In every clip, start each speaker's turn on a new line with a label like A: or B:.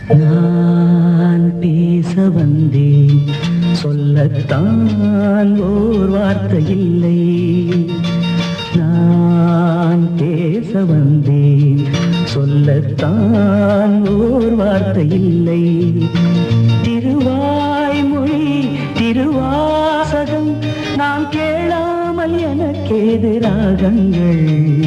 A: நான் பேச வந்தேன், சொல்லத்தான் ஓர் வார்த்தை இல்லை. நான் பேச வந்தேன், சொல்லத்தான் ஓர் வார்த்தை இல்லை. திருவாய்மொழி திருவாசகம் நான் கேளாமல் எனக்கேது ராகங்கள்.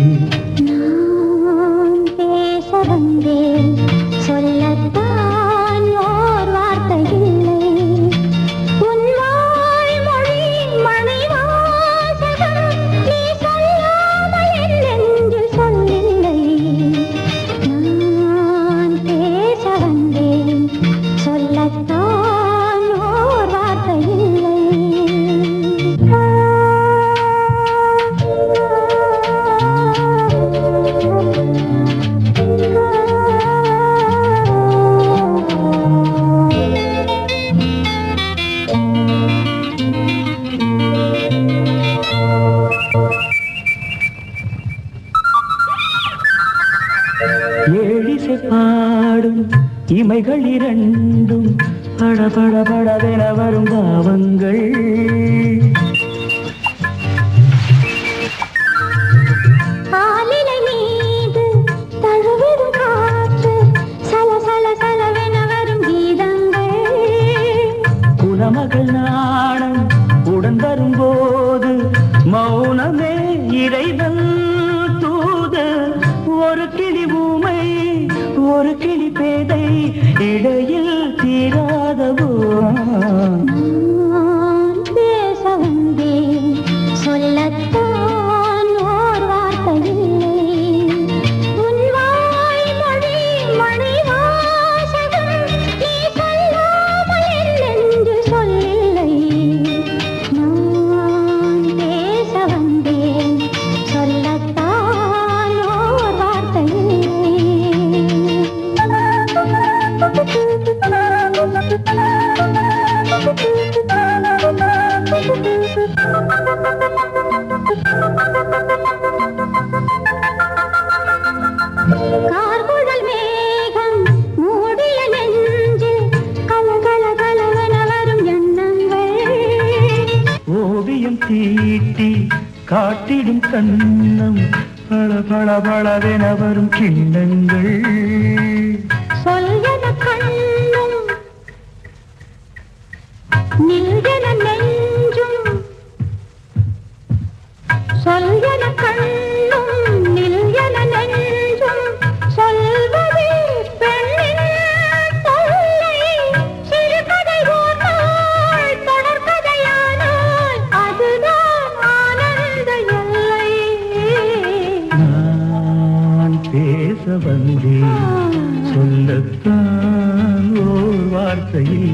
B: நான் பேச வந்தேன், சொல்லத்தான் ஓர் வார்த்தை இல்லை. உன் வாய்மொழி மணிவாசகம் நீ சொல்லாமல் என் நெஞ்சில் சொல்லில்லை. நான் பேச வந்தேன், சொல்லத்தான் ஓர் வார்த்தை இல்லை.
A: ஏழிசை பாடும் இமைகள் இரண்டும் படபட படவென வரும் பாவங்கள்.
B: ஆலிலை மீது தழுவிடும் காற்று சல சல சலவென வரும் கீதங்கள்.
A: குலமகள் நாணம் உடன் வரும்போது மௌனமே இறைவன் தூது. ஒரு கிளி ஊமை ஒரு கிளி பேதை இடையில் தீராதவோ.
B: நான் பேச வந்தேன், சொல்லத்தான் ஓர் வார்த்தை இல்லை. உன் வாய்மொழி மணிவாசகம் நீ சொல்லாமல் என் நெஞ்சில் சொல்லில்லை. நான் பேச வந்தேன், சொல்லத்தான் ஓர் வார்த்தை கார்குழல் மேகம் மூடிய நெஞ்சில் கலகல கலவென வரும் எண்ணங்கள்.
A: ஓவியம் தீட்டி காட்டிடும் கண்ணம் பள பள பளவென வரும் கிண்ணங்கள்.
B: சொல்யன கண்ணும் நில்யன நெஞ்சும், சொல்யன கண்ணும் நில்யன நெஞ்சும் சொல்வதே பெண்ணின் தொல்லை. சிறுகதை ஓர் நாள் தொடர்கதையானால் அதுதான் ஆனந்த எல்லை.
A: நான் பேச வந்தேன், சொல்லத்தான் ஓர் வார்த்தை இல்லை.